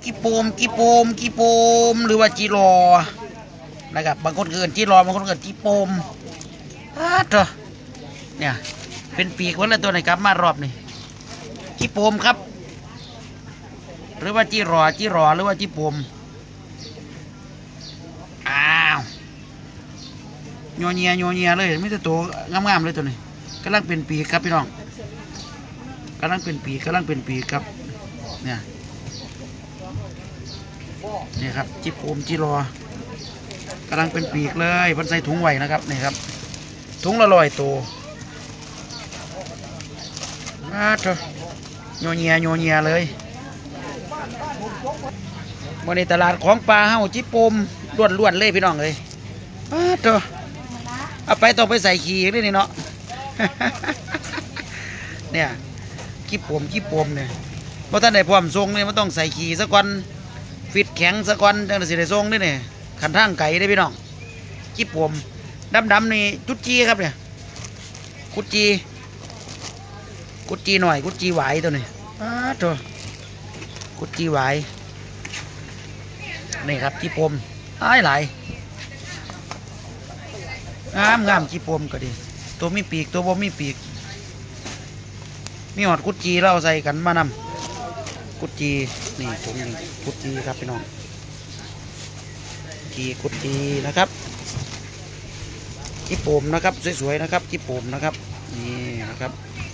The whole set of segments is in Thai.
กี่ปูมกี่ปูมกี่ปูมหรือว่าจีรอนะครับบางคนเกินจีรอบางคนเกินจีปูมเถอะเนี่ยเป็นปีกวันละตัวไหนครับมารอบนี่จีปูมครับหรือว่าจีรอหรือว่าจีปูมอ้าวโยเนียเลยไม่ใช่ตัวงามๆเลยตัวนี้กำลังเป็นปีกครับพี่น้องกำลังเป็นปีกครับเนี่ยครับจิบโอมจิรอกำลังเป็นปีกเลยมันใส่ถุงไว้นะครับนี่ครับถุงละ100 ตัวเถอะโยเนียเลยวันนี้ตลาดของปลาเฮาจิบโอมล้วนเลยพี่น้องเลยเถอะเอาไปต้องไปใส่ขี้ด้วยนี่เนาะ เนี่ยขี้ปมเนี่ยเพราะท่านได้พร้อมทรงเนี่ยมันต้องใส่ขี้สักวันฟิตแข็งสักวันจังสิได้ทรงนี่เนี่ยขันทางไก่ได้พี่น้องขี้ปมดำนี่กุดจีครับเนี่ยกุดจีหน่อยกุดจีไหวตัวนี้ตัวกุดจีไหวนี่ครับขี้ปมหลายงามขี้ปมก็ดีตัวมีปีกตัวบ่มีปีกมีหอดกุดจีเราใส่กันมานำกุดจีนี่ถุงนี้กุดจีครับพี่น้องกุดจีนะครับจีโปมนะครับสวยๆนะครับจีโปมนะครับนี่นะครับ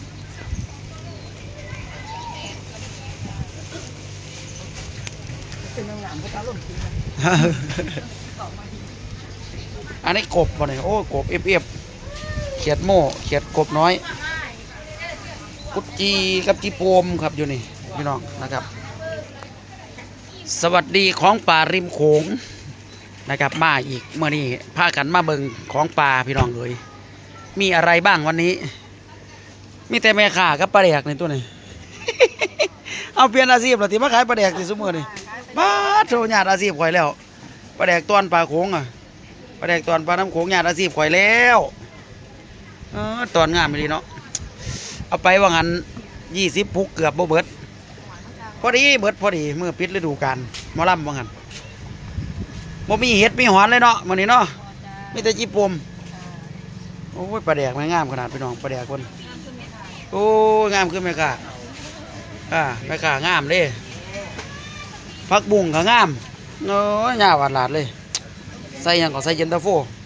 อันนี้กบป่ะเนี่ยโอ้กบเอฟเขียดโม่เขียดกบน้อยกุดจีกับจีโปมครับอยู่นี่พี่น้องนะครับสวัสดีของป่าริมโขงนะครับมาอีกเมื่อนี้พากันมาเบิ่งของป่าพี่น้องเลยมีอะไรบ้างวันนี้มีแต่แม่ข่ากับปลาแดกในตัวนี้ เอาเปลี่ยนอาชีพเหรอที่มาขายปลาแดกที่สมมตินี่บ้าโชว์ญาติอาชีพข่อยแล้วปลาแดกตอนปลาโขงอ่ะปลาแดกตอนปลาน้ำโขงญาติอาชีพข่อยแล้วตอนงามไม่ดีเนาะเอาไปว่างั้น20 พุกเกือบบ่เบิดพอดีเมื่อปิดฤดูกาลหมอลำว่างั้นบ่มีเห็ดมีหอนเลยเนาะมื้อนี้เนาะมีแต่จีปมโอ้ยปลาแดกไม่งามขนาดพี่น้องปลาแดกคนโอ้ยงามขึ้นไหมค่ะแม่ข่างามเลยผักบุ้งก็งามโอ้ยหญ้าหวานหลาดเลยใส่ยังก็ใส่เย็นตาโฟ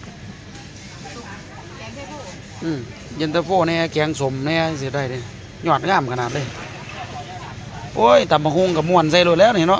เย็นตาโฟเนี่ยแกงสมเนี่ยเสียได้เลยยอดงามขนาดเลยโอ้ยตำมะฮุงกับม้วนใส่เลยแล้วนี่เนาะ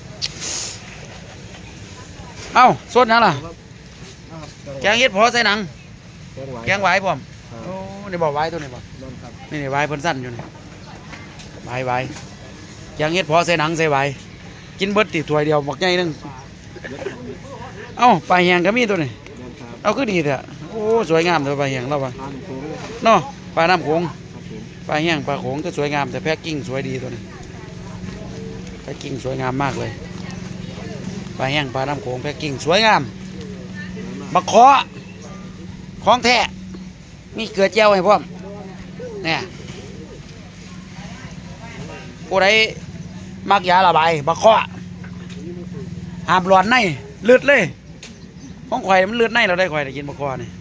เอ้าสดยังล่ะแกงเห็ดพอใส่หนังแกงไหวพร้อมโอ้นี่บอกไหวตัวนี้บอกนี่ไหวเพิ่นสั้นอยู่นี่ไหวแกงเห็ดพอใส่หนังใส่ไหวกินเบิดติดถ้วยเดียวหมกใหญ่นึงเอ้าปลาแห้งก็มีตัวนี้เอาคือดีเถอะโอ้สวยงามเลยปลาแห้งเราปะเนาะปลาน้ำโขงปลาแห้งปลาโขงก็สวยงามแต่แพ็กกิ้งสวยดีตัวนี้แพ็กกิ้งสวยงามมากเลยปลาแห้งปลาน้ำโขงแพ็กกิ้งสวยงามมะขอของแท้มีเกลือเจียวให้พร้อมเนี่ยผู้ใดมักยาระบายมะขอห้ามหลอนในเลือดเลยของข่อยมันเลือดในเราได้ข่อยได้กินมะขอนี่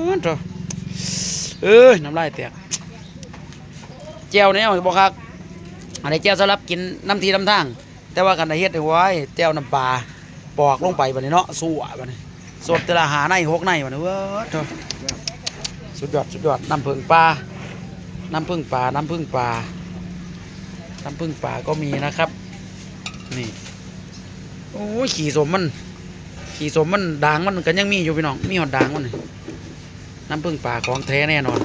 น้ำลายแตกเจียวเนี่ยบอกครับอันนี้เจียวสำหรับกินน้ำทีน้ำทางแต่ว่ากันได้เฮ็ดไว้เจียวน้ำปลาปอกลงไปแบบนี้เนาะสู้แบบนี้สดแต่ละหาใน6 ในแบบนี้สุดยอดน้ำผึ้งปลาก็มีนะครับนี่โอ้ยขี่สมมันด่างมันกันยังมีอยู่พี่น้องมีหอดด่างมันน้ำผึ้งปลาของแท้แน่นอน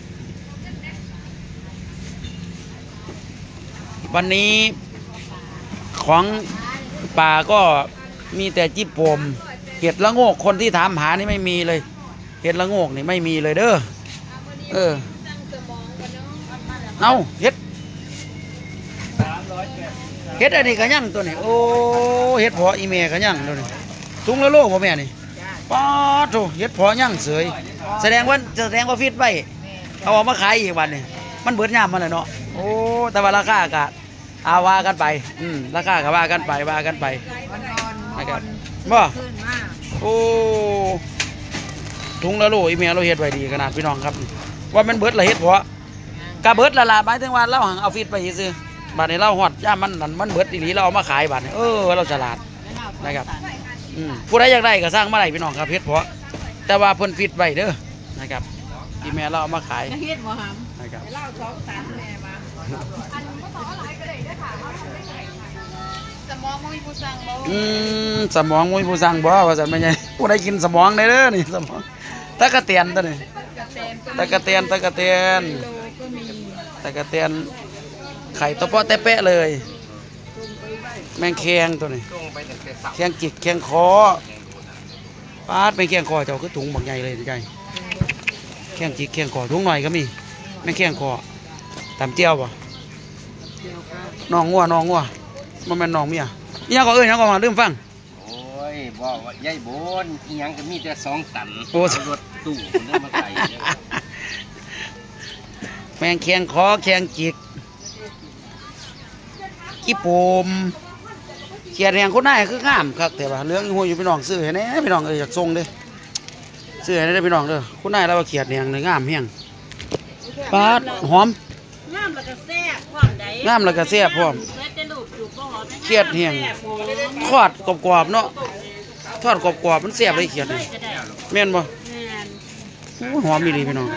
วันนี้ของป่าก็มีแต่จิบโปมเห็ดละโงกคนที่ถามหานี่ไม่มีเลยเห็ดละโงกนี่ไม่มีเลยเด้อเอาเห็ดอันนี้ก็ยั่งตัวนี้โอ้เห็ดพออีเมก็ยั่งตัวนี้ถุงละโลพ่อแม่นี่ป๊อดโถเห็ดพอย่างเสยแสดงว่าฟิตไว้เอาออกมาขายอีกวันนี่มันเบิดยามมันเลยเนาะโอ้แต่ว่าราคาเอาว่ากันไปราคาก็ว่ากันไปนะครับบ่โอ้ถุงละโลอีเมียเราเฮ็ดไว้ดีขนาดพี่น้องครับว่ามันเบิดละเฮ็ดเพราะกะเบิดละหมายถึงว่าเราหังเอาฟีดไปซื้อบาดนี้เราฮอดย่ามันเบิดอีหลีเราเอามาขายบาดนี้เราฉลาดนะครับผู้ใดอยากได้ก็สร้างมาได้พี่น้องครับเฮ็ดเพราะแต่ว่าเพิ่นฟีดไว้เด้อนะครับอีเมียเราเอามาขายเฮ็ดบ่หำนะครับเล่า2 3แม่มาอันบ่ต้องอะไรก็ได้เด้อค่ะสมองมีผู้สั่งบ่สมองมีผู้สั่งบ่ว่าซั่นแม่ใหญ่ผู้ใดกินสมองได้เด้อนี่สมองตะกะเตียนตัวนี้ตะกะเตียนไข่ตะเปาะแตะแปะเลยแมงแคงตัวนี้แคงจิกแคงคอปาดแมงแคงคอเจ้าคือถุงบักใหญ่เลยใจแคงจิกแคงคอถุงหน่อยก็มีแมงแคงคอตำเจียวป่ะน้องงัวมันเป็นน้องเมียยังก็ยังก็มาลืมฟังโอ้ยบอกว่ายายโบนยังก็มีแต่2 ตันรถตู้มันมาใส่แมงแคงคอแคงจิกขี้ปมเขียดแหงคนหน้าคืองามครับแต่ว่าเรื่องหัวอยู่พี่น้องซื้อให้แน่พี่น้องอยากทรงเด้ซื้อให้ได้พี่น้องเด้อคนหน้าเราเขียดแหงเลยงามแห้งปาดหอมงามแล้วก็แซ่บพร้อมได้งามแล้วก็แซ่บพร้อมเขียดแหงทอดกรอบๆเนาะทอดกรอบๆมันแซ่บเลยเขียดแม่นบ่หอมมีดีพี่น้อง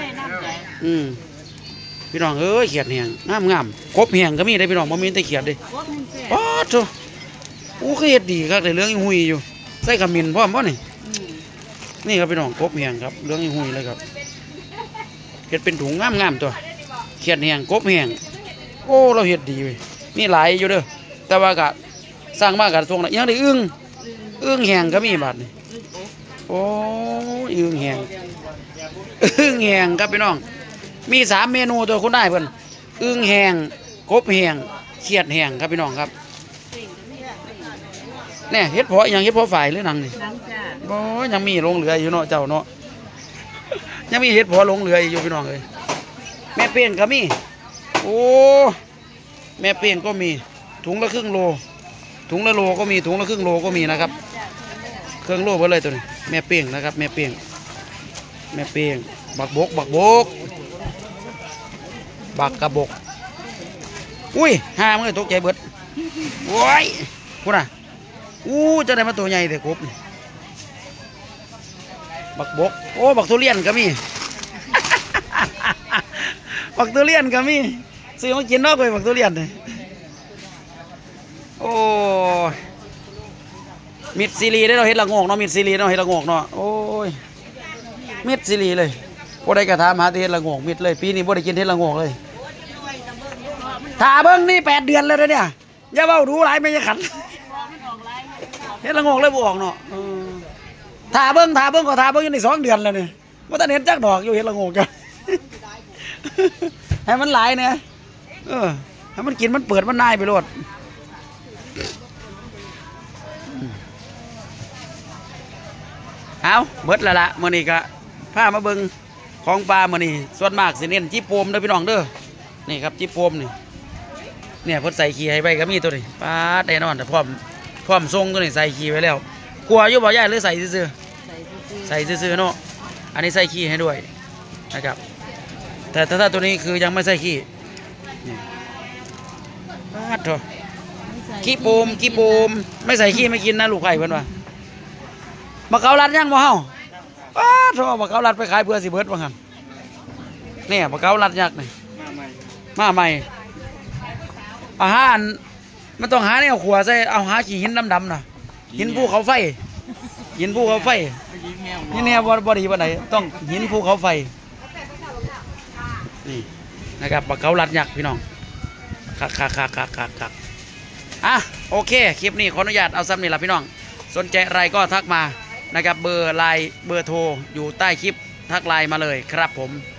พี่น้องเขียดแหงงามกบแหงก็มีได้พี่น้องบ่มีแต่เขียดเด้ป๊าดโธ่โอ้เฮ็ดดีครับแต่เรื่องหุยอยู่ใส่ขมิ้นพร้อมบ่นี่ครับพี่น้องกบแหงครับเรื่องหุยเลยครับเฮ็ดเป็นถุงงามตัวเขียดแหงกบแหงโอ้เราเฮ็ดดีเว้ยมีหลายอยู่เด้อแต่ว่าก็สร้างมากับทรงยังได้อึ้งแหงก็มีบาดนี่โอ้อึ้งแหงครับพี่น้องมี3 เมนูตัวคุณได้เพิ่นอึ้งแหงกบแหงเขียดแหงครับพี่น้องครับเนี่ยเฮ็ดเพาะยังเฮ็ดเพาะฝ่ายหรือหนังนี่โอ้ยังมีลงเหลืออยู่เนาะเจ้าเนาะยังมีเฮ็ดเพาะลงเหลืออยู่พี่น้องเลยแม่เป้งก็มีโอ้แม่เป้งก็มีถุงละครึ่งโลถุงละโลก็มีถุงละครึ่งโลก็มีนะครับเครื่องโลไปเลยตัวนี้แม่เป้งนะครับแม่เป้งบักบกบักกระบกอุ้ยห้ามือตกใจเบิดโว้ยพูดนะจะได้มาตัวใหญ่แต่กบบักบกโอ้บักทุเรียนก็มี บักทุเรียนก็มีซื้อมากินนอกไปบักทุเรียนเลยโอ้มิดซีรีได้เราเห็ดละงอกเนาะมิดซีรีเราเห็ดละงอกเนาะโอ้ยมิดซีรีเลยบ่ได้กระทำหาเห็ดละงอกมิดเลยปีนี้บ่ได้กินเห็ดละงอกเลยถ้าเบิ้งนี่8 เดือนแล้วเนี่ยอย่าเบ้าดูหลายไม่จะขันเห็ดละงอกเลยบ่ออกเนาะถ้าเบิ้งก็ถ้าเบิ้งอยู่ใน2 เดือนแล้วเนี่ยว่าตอนเห็นจักดอกอยู่เห็ดละงอกกันให้มันหลายเนี่ยให้มันกินมันเปิดมันนายไปโลดเอาเบิดแล้วละมื้อนี้ก็พามาเบิ้งของปลามื้อนี้ส่วนมากสิเน้นจีโปมเด้อพี่น้องเด้อนี่ครับจีโปมนี่เนี่ยเพิ่นใส่ขี้ให้ไปก็มีตัวนี้ปลาแน่นอนแต่พร้อมทรงตัวนี้ใส่ขี้ไว้แล้วกลัวอยู่บ่ย่าหรือใส่ซื่อใส่ซื่อเนาะอันนี้ใส่ขี้ให้ด้วยนะครับแต่ถ้าตัวนี้คือยังไม่ใส่ขี้ปลาเถอะขี้โปมไม่ใส่ขี้ไม่กินนะลูกไข่เพิ่นว่าบักเกาลัดยังบ่เฮาป้าโธ่บักเกาลัดไปขายเพื่อสิเบิดว่างั้นเนี่ยบักเกาลัดยักษ์นี่มาใหม่อาหารมันต้องหาแนวขัวใส่เอาหาขี้หินดำๆน่ะหินภูเขาไฟนี่แนวบ่ดีบ่ไหนต้องหินภูเขาไฟนี่นะครับบักเกาลัดยักษ์พี่น้องคักอ่ะโอเคคลิปนี้ขออนุญาตเอาซ้ำนี่ล่ะพี่น้องสนใจอะไรก็ทักมานะครับเบอร์ไลน์เบอร์โทรอยู่ใต้คลิปทักไลน์มาเลยครับผม